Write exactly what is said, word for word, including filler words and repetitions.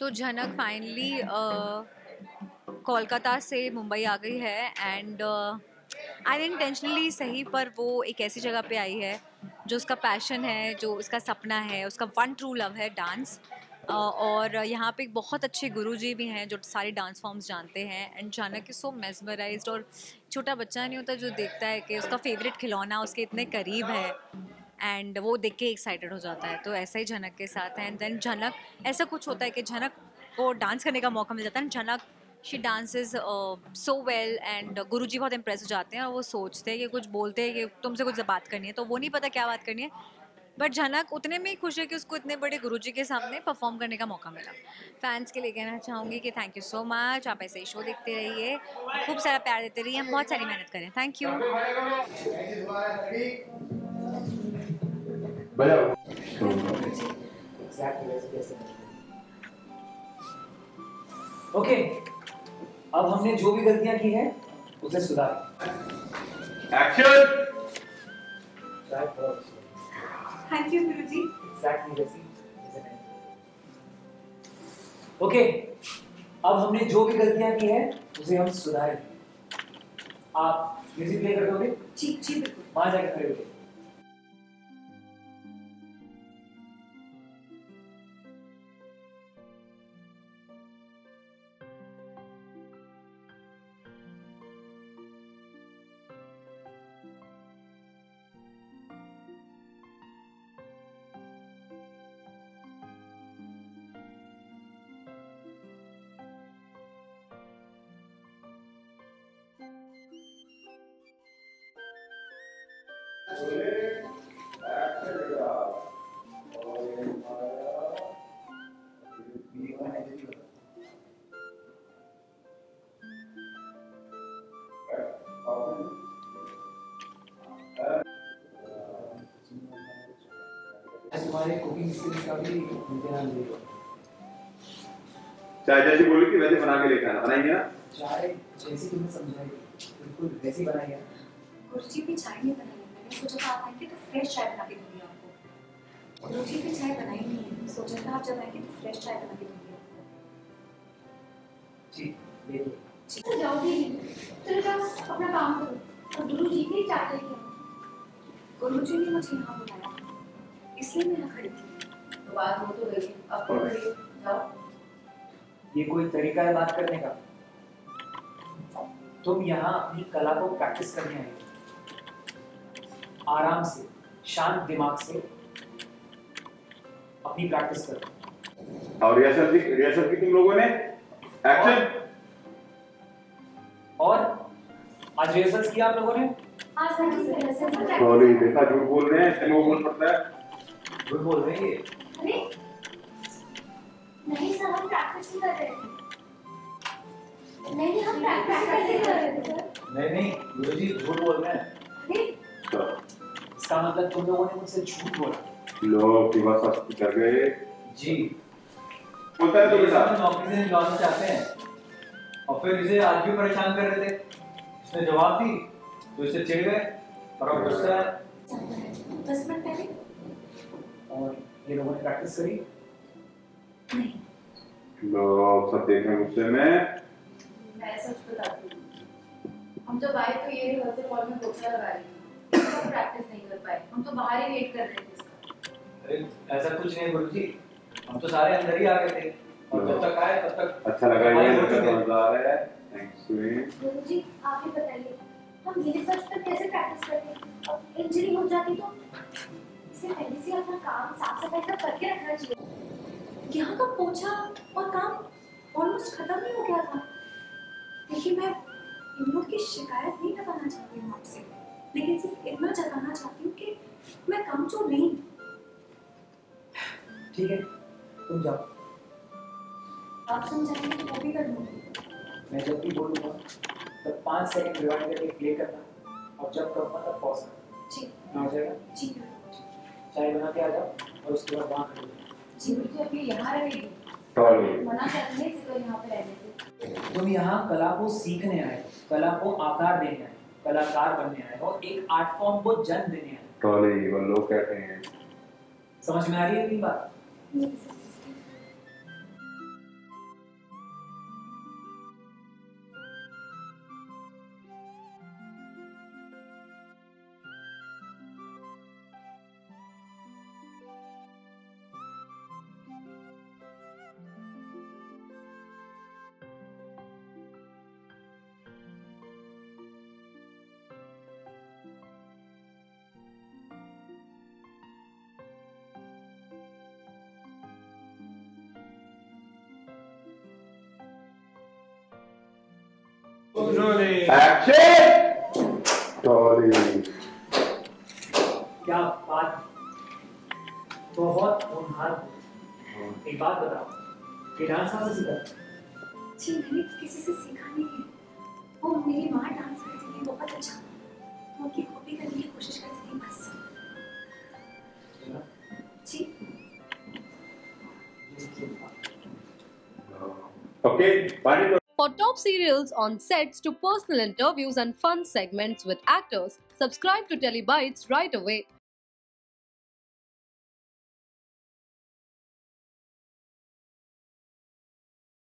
तो झनक फाइनली कोलकाता से मुंबई आ गई है एंड आई इंटेंशनली सही, पर वो एक ऐसी जगह पे आई है जो उसका पैशन है, जो उसका सपना है, उसका वन ट्रू लव है डांस। uh, और यहाँ पे बहुत अच्छे गुरुजी भी हैं जो सारे डांस फॉर्म्स जानते हैं एंड झनक इज सो मेस्मराइज्ड। और छोटा बच्चा नहीं होता जो देखता है कि उसका फेवरेट खिलौना उसके इतने करीब है एंड वो देख के एक्साइटेड हो जाता है। तो ऐसा ही झनक के साथ है एंड देन झनक ऐसा कुछ होता है कि झनक को डांस करने का मौका मिल जाता है। Jhanak she dances so well and Guruji बहुत इम्प्रेस हो जाते हैं और वो सोचते हैं कि कुछ बोलते हैं कि तुमसे कुछ बात करनी है, तो वो नहीं पता क्या बात करनी है, बट झनक उतने में ही खुश है कि उसको इतने बड़े गुरुजी के सामने परफॉर्म करने का मौका मिला। फैंस के लिए कहना चाहूँगी कि थैंक यू सो मच, आप ऐसे ही शो देखते रहिए, खूब सारा प्यार देते रहिए, हम बहुत सारी मेहनत करें। Thank you. ओके, अब हमने जो भी गलतियां की हैं उसे सुधारें। Action. Thank you Guruji. Exactly वैसी, isn't it? ओके, अब हमने जो भी गलतियां की हैं उसे हम सुधारें। आप म्यूजिक प्ले कर दोगे? जी जी बिल्कुल। वहां जाके खड़े हो जाइए। हमारे कुकिंग स्किल्स का भी इम्तिहान लेगा। चाय जैसी बोली थी वैसे बना के लेकर आना, बनाएंगे ना? चाय जैसी तुमने समझाई बिल्कुल वैसी बनाई है। गुरुजी भी चाय नहीं बनाई है, मैंने सोचा था आप आएंगे तो फ्रेश चाय बना के दूंगी आपको। गुरुजी भी चाय बनाई नहीं है, सोचा था आप जब आएंगे तो फ्रेश चाय बना के दूंगी आपको। जी ले लो। जी जाओगी चलो जाओ अपना काम करो और गुरुजी की चाय लेके आओ। गुरुजी ने मुझे यहाँ बुलाया इसलिए मैं यहाँ खड़ी थी। तो बात हो तो गई, अब तो खड़ी जाओ। ये कोई तरीका है बात करने का? तुम यहाँ अपनी कला को प्रैक्टिस करने आए हो। आराम से, शांत दिमाग से अपनी प्रैक्टिस करो। और रिहर्सल की रिहर्सल की तुम लोगों ने? एक्शन। और आज रिहर्सल किया आप लोगों ने? हाँ सर जी सर। सॉरी, देखा झूठ बोल रहे हैं, चलो बोल पड़ता है। झूठ बोल रहे हैं ये? अरे नहीं सर, हम प्रैक्टिस ही कर रहे थे। नहीं हम प्रैक्टिस कैसे कर रहे थे सर? नहीं नहीं गुरुजी झूठ बोल रहे हैं। अरे इसका मतलब तुम लोगों ने मुझसे झूठ बोला। लोग की बात सच कर गए। जी बोलता है तो बेटा नौकरी से निकालना चाहते हैं और फिर इसे आज भी परेशान कर रहे थे। इसने जवाब दी तो इसे चिढ़ गए और अब गुस्सा है। दस मिनट पहले और ये लोगों ने प्रैक्टिस करी नहीं। लोग सब देखें गुस्से में। मैं सच बताती हूँ, हम जब आए तो ये रिहर्सल हॉल में पोछा लगा रही थी, हम प्रैक्टिस नहीं कर पाए, हम तो बाहर ही वेट कर रहे थे इसका। अरे ऐसा कुछ नहीं गुरुजी, हम तो सारे अंदर ही आ गए थे और जब तक आए तब तक अच्छा लगा, ये मजा आ रहा है। थैंक्स गुरुजी आप ही बताइए, हम ये रिसर्च पर कैसे प्रैक्टिस करते? अब इंजरी हो जाती तो इससे पहले से अपना काम साफ सफाई सब करके रखना चाहिए। यहाँ का पोछा और काम ऑलमोस्ट खत्म ही हो गया था। देखिए मैं इन लोग की शिकायत नहीं लगाना चाहती हूँ आपसे, लेकिन सिर्फ इतना जताना चाहती हूँ कि मैं कामचोर नहीं। ठीक है तुम जाओ। आप समझाएंगे तो वो भी कर लूँगी। मैं जब भी बोलूँगा तब पाँच सेकंड रिवाइंड करके प्ले करना और जब कहूँगा तब पॉज करना। जी हो जाएगा? जी चाय बना के आ जाओ और उसके बाद वहाँ खड़े हो जाओ। जी मुझे अभी यहाँ रहेगी, सॉरी। मना करने से तो यहाँ पे रहने से। तुम यहाँ कला को सीखने आए हो, कला को आकार देने आए हो, कलाकार बनने आए हो, एक आर्ट फॉर्म को जन्म देने आए हो। सॉरी, वो लोग कहते हैं। समझ में आ रही है मेरी बात? एक्शन सॉरी क्या बात, बहुत होनहार। एक बात बताओ, ये डांस कहाँ से सीखा? जी मैंने किसी से सीखा नहीं है। वो मेरी माँ डांस करती थी, बहुत अच्छा। वो की कॉपी करने की कोशिश करती थी बस। जी ओके पानी For top serials on sets to personal interviews and fun segments with actors, subscribe to Telebytes right away.